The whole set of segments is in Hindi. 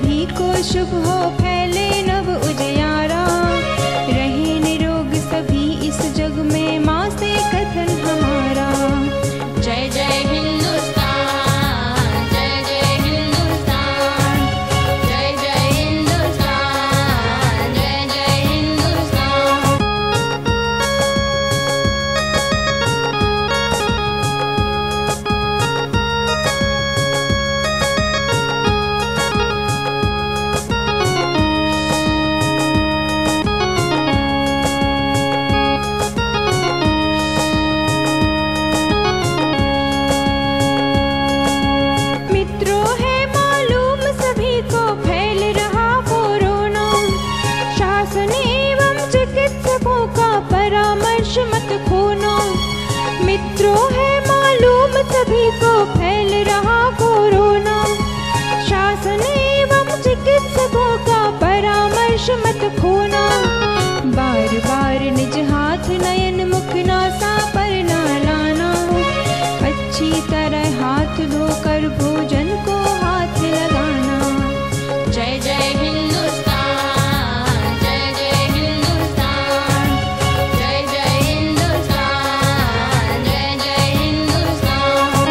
सभी को शुभ हो, फैले नव उजियारा, रहे निरोग सभी इस जग में, माँ से कथन हमारा। जय जय हिंदुस्तान, जय जय हिंदुस्तान, जय जय हिंदुस्तान, जय जय हिंदुस्तान। मित्रों है मालूम सभी को, फैल रहा कोरोना, शासन एवं चिकित्सकों का परामर्श मत खोना। मित्रों है मालूम सभी को, फैल रहा कोरोना, शासन एवं चिकित्सकों का परामर्श मत खोना। बार बार निज हाथ नयन मुख नासा पर न लाना, अच्छी तरह हाथ धोकर भोजन को हाथ लगाना। जय जय हिंदुस्तान, जय जय हिंदुस्तान, जय जय हिंदुस्तान, जय जय हिंदुस्तान।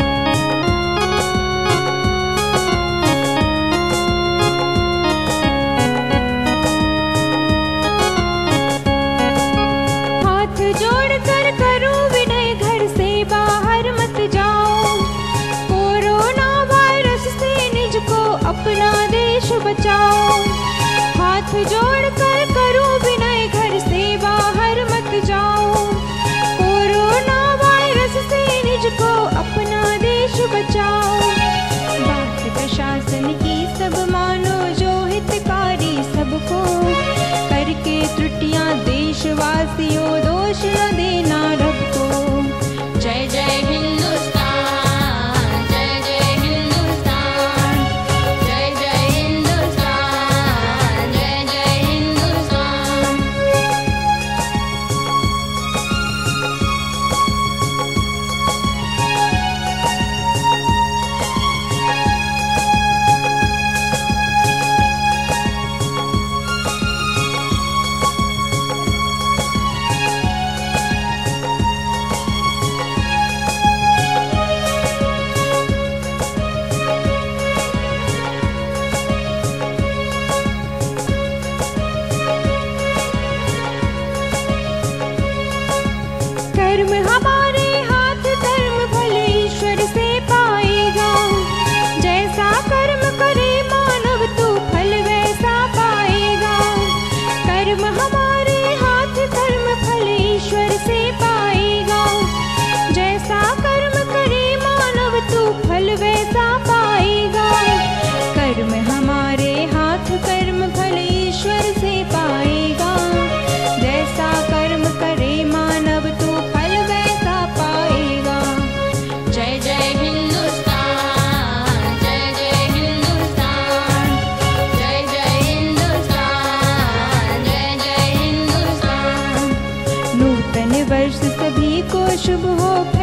हाथ जोड़कर करो विनय, घर से बाहर मत जाओ, कोरोना वायरस से निज को अपना देश बचाओ। हाथ जोड़कर करो विनय, घर से बाहर मत जाओ, कोरोना वायरस से निज को अपना देश बचाओ। बात प्रशासन की सब मानो, जो हितकारी सबको, करके त्रुटियां देशवासियों दोष न देना रब को। जय जय हिंदुस्तान, जय जय हिंदुस्तान, जय जय हिंदुस्तान, जय जय हिंदुस्तान। कर्म हमारे हाथ, कर्म फल ईश्वर से पाएगा, जैसा कर्म करे मानव तू फल वैसा पाएगा। कर्म हमारे हाथ, कर्म फल ईश्वर से पाएगा, जैसा कर्म करे मानव तू फल वैसा पाएगा। कर्म हमारे हाथ, कर्म फल ईश्वर से पाएगा, जैसा कर्म करे मानव तू फल वैसा पाएगा। जय जय हिंदुस्तान, जय जय हिंदुस्तान, जय जय हिंदुस्तान, जय जय हिंदुस्तान। नूतन वर्ष सभी को शुभ हो,